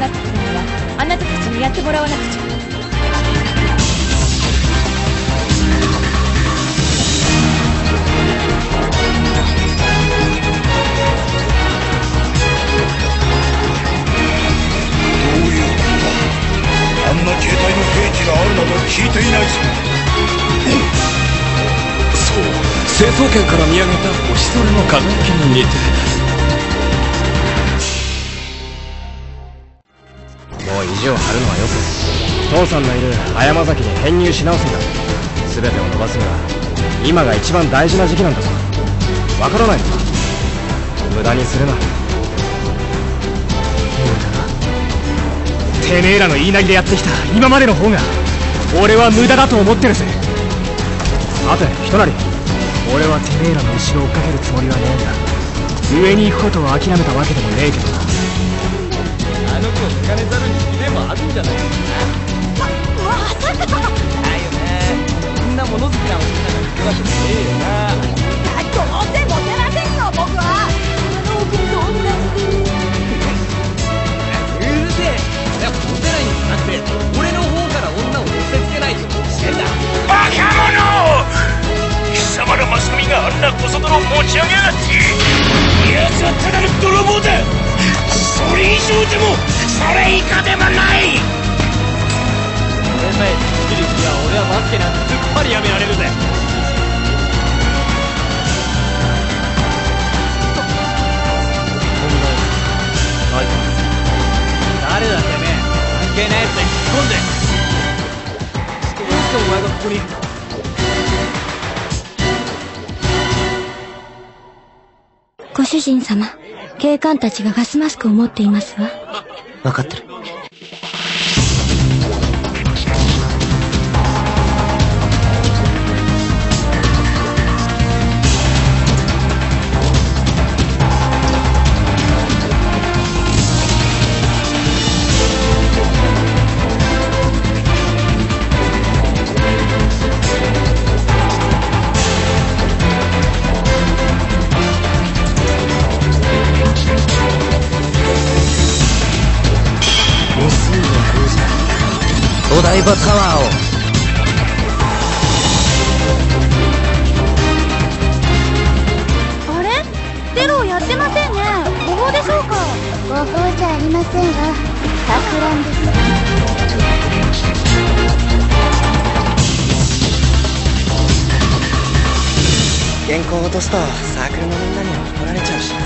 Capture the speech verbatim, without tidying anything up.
なくするにはあなたたちにやってもらわなくちゃ。 あんな形態の兵器があるなど聞いていないぞ。 そう、成層圏から見上げた星空の輝きに似て。 もう意地を張るのはよく、父さんのいる葉山崎に編入し直すんだ。全てを伸ばすには今が一番大事な時期なんだぞ。わからないのか。無駄にするな。 てめえらの言いなりでやってきた今までの方が俺は無駄だと思ってるぜ。 さて人なり、 俺はてめえらの後ろを追っかけるつもりはねえんだ。上に行くことを諦めたわけでもねえけどな。 あの子を見かねざるにでもあるんじゃないかな。 ままさかだよね。みんな物好きな女が行くわけねえよな。 どうせモテませんよ僕は。あの子どんなうるせえ。モテないんじゃなくて俺の方から女を寄せつけないとしてんだ。 バカ者！貴様らマスコミがあんなコソ泥を持ち上げやがって。奴はただの泥棒だ。それ以上でもそれ以下でもない。 これさえ好きるうちは俺はバスケなんてすっぱりやめられるぜ。誰だてめえ。関係ないやつで引っ込んで。どうしてお前がここに。 ご主人様、警官たちがガスマスクを持っていますわ。 分かってる。お台場タワーを。 あれ？テロをやってませんね。誤報でしょうか？誤報じゃありませんわ。錯乱です。 原稿を落とすとサークルのみんなに怒られちゃうしな。